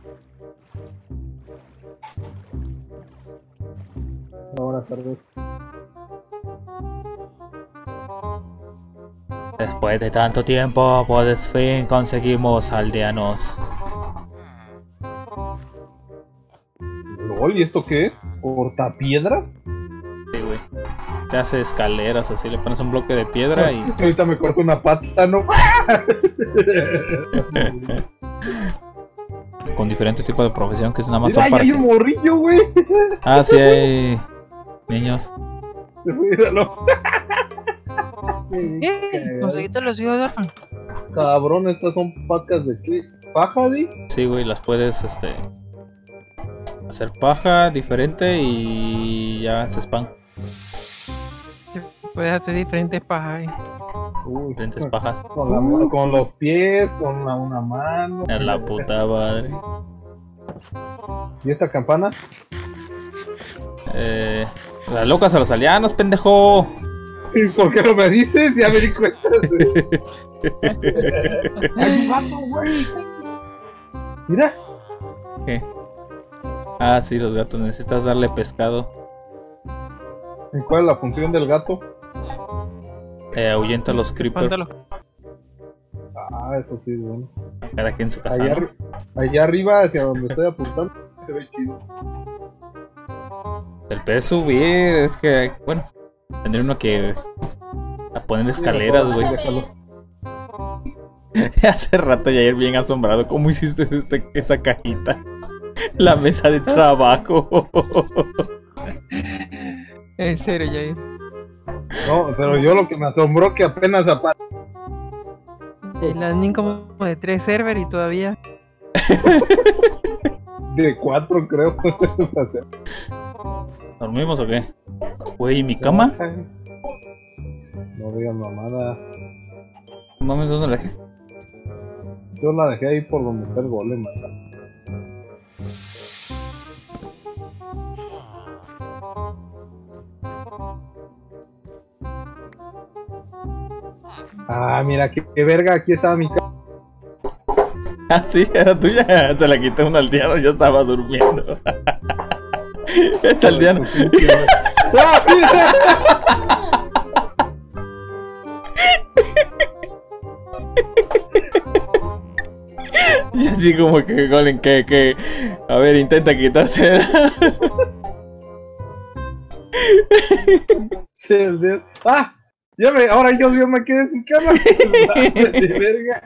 Buenas tardes. Después de tanto tiempo, por fin conseguimos aldeanos. LOL, ¿y esto qué es? ¿Cortapiedras? Sí, güey. Te hace escaleras así, le pones un bloque de piedra y... Ahorita me corto una pata, ¿no? Con diferentes tipos de profesión que es nada más Mira, son para ahí hay que... un morrillo, güey. Ah, sí hay... niños. Míralo. ¿Qué? ¿Conseguiste los hijos de Orphan? Cabrón, estas son pacas de qué? ¿Paja, di? Sí, güey, las puedes, hacer paja diferente y ya haces pan. Puedes hacer diferentes pajas ahí. Uy, Diferentes pajas. con los pies, con una mano. En la puta madre. ¿Y esta campana? La locas a los aldeanos, pendejo. ¿Y por qué no me dices? Ya me di cuenta. ¡Hay un gato, güey! Mira. ¿Qué? Ah, sí, los gatos. Necesitas darle pescado. ¿Y cuál es la función del gato? Ahuyenta a los creepers. Póntalo. Ah, eso sí, bueno. Cada quien en su casa. Allá, ¿no? allá arriba, hacia donde estoy apuntando, se ve chido. El pedo es subir. Es que, bueno, tendría uno que a poner escaleras, güey. Déjalo. Hace rato ya ayer bien asombrado. ¿Cómo hiciste esa cajita? La mesa de trabajo. En serio, Jair. No, pero yo lo que me asombró que apenas aparece. El admin como de 3 servers y todavía. De 4, creo. ¿Dormimos o qué? Güey, ¿y mi cama? No digan mamada. Mames, ¿dónde la dejé? Yo la dejé ahí por donde está el golem. Ah, mira, qué verga, aquí estaba mi cama. Ah, sí, era tuya. Se la quité a un aldeano, yo estaba durmiendo. Es aldeano. ¡Ah, mira! Y así como que Golem, que a ver, intenta quitarse. ¡Ah! Ahora yo me quedé sin cama. De verga.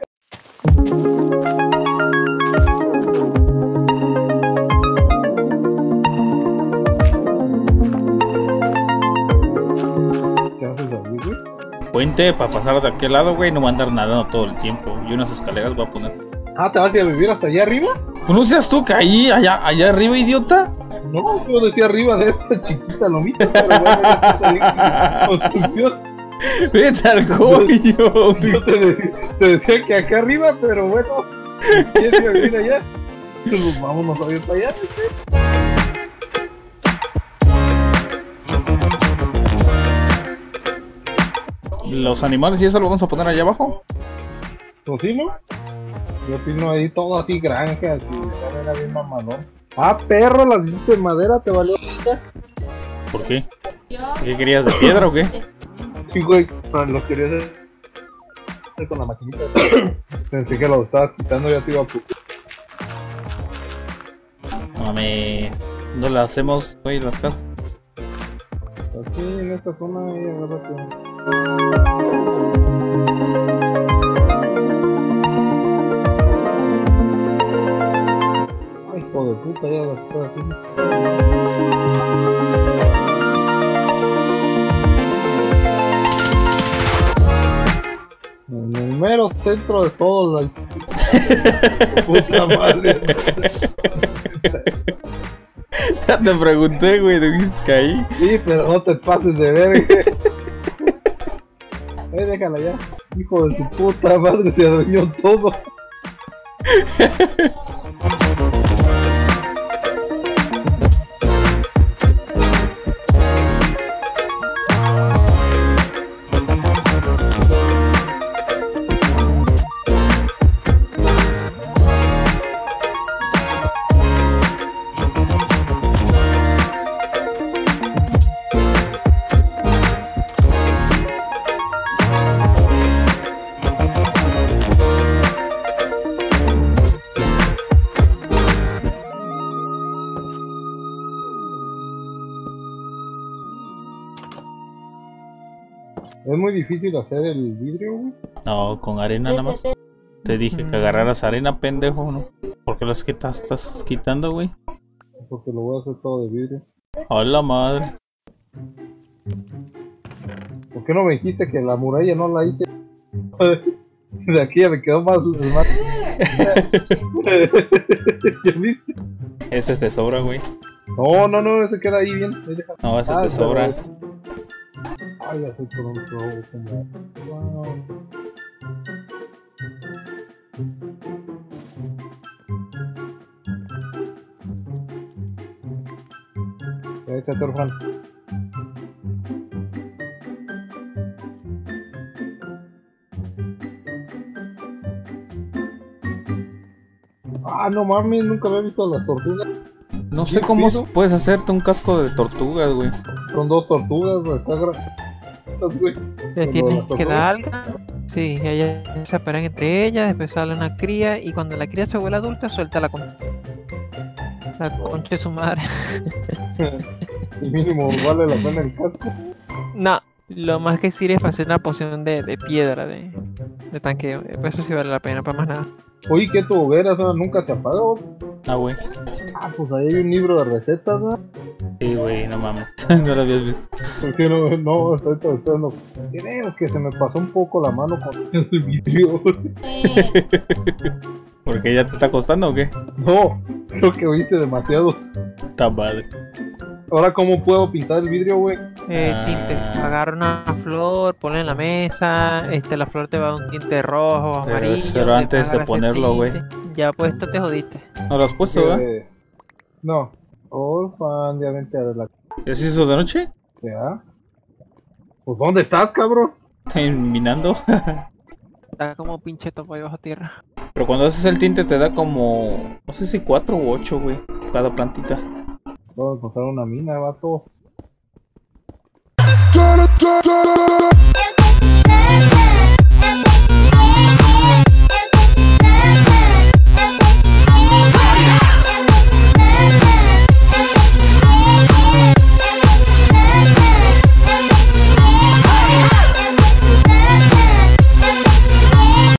¿Qué haces ahí, güey? Puente para pasar de aquel lado, güey, no va a andar nadando todo el tiempo. Y unas escaleras voy a poner. Ah, ¿te vas a ir a vivir hasta allá arriba? ¿Tú no seas tú que ahí, allá arriba, idiota? No, yo decía arriba de esta chiquita lomita, pero bueno, esta construcción. Vete al coño. Yo te decía que acá arriba, pero bueno, ¿quieres ir a vivir allá? Pues vámonos a vivir para allá. Los animales y eso lo vamos a poner allá abajo. ¿Tocino? Yo opino ahí todo así, granjas y era bien mamadón. Ah, perro, las hiciste de madera, te valió. ¿Por qué? ¿Qué querías, de piedra o qué? Sí, güey, los querías hacer con la maquinita. Pensé que lo estabas quitando, ya te iba a putar. Mami, ¿no le hacemos, güey, las casas? Aquí en esta zona, ahí agárrate. Ay, hijo de puta, ya las estoy haciendo. En el mero centro de todo la puta madre. Ya te pregunté, güey, ¿de qué es que ahí? Sí, pero no te pases de verga. Déjala ya. Hijo de su puta madre, se adueñó todo. Es muy difícil hacer el vidrio, güey. No, con arena nada más. Te dije que agarraras arena, pendejo, ¿no? ¿Por qué las estás quitando, güey? Porque lo voy a hacer todo de vidrio. A la madre. ¿Por qué no me dijiste que la muralla no la hice? De aquí ya me quedó más... ¿Ya viste? Este te sobra, güey. No, ese queda ahí bien. Ahí deja. No, ese te sobra. Ay, ya soy por un robo como... Wow. Ya échate, Orfan. Ah, no mames, nunca había visto a las tortugas. No sé cómo puedes hacerte un casco de tortugas, güey. Son dos tortugas, acá güey. Tienen que dar algo. Sí, ellas se aparean entre ellas, después sale una cría y cuando la cría se vuelve adulta suelta la concha de su madre. Y mínimo vale la pena el casco. No, lo más que sirve es para hacer una poción de piedra de tanqueo. Eso sí vale la pena, para más nada. Oye, ¿qué tu hoguera nunca se apaga, güey? Ah, güey. Ah, pues ahí hay un libro de recetas, ¿no? Sí, güey, no mames. No lo habías visto. ¿Por qué no? No, no. Creo que se me pasó un poco la mano con el vidrio. ¿Por qué ya te está costando o qué? No, creo que hice demasiados. Está padre. Ahora, ¿cómo puedo pintar el vidrio, güey? Tinte. Agarra una flor, ponla en la mesa. La flor te va a dar un tinte rojo, Pero amarillo. eso era antes de ponerlo, güey. Ya puesto te jodiste. ¿No lo has puesto, verdad? No. Orfan, ya vente a ver la... ¿Ya se hizo de noche? ¿Ya? Pues, ¿dónde estás, cabrón? Estoy minando. Está como pinche topo ahí bajo tierra. Pero cuando haces el tinte te da como... No sé si 4 u 8, güey. Cada plantita. Vamos a encontrar una mina, vato.